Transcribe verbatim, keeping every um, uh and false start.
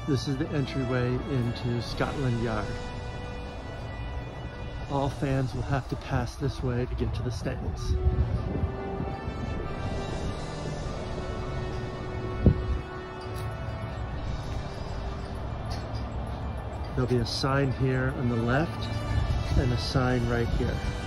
This is the entryway into Scotland Yard. All fans will have to pass this way to get to the stands. There'll be a sign here on the left and a sign right here.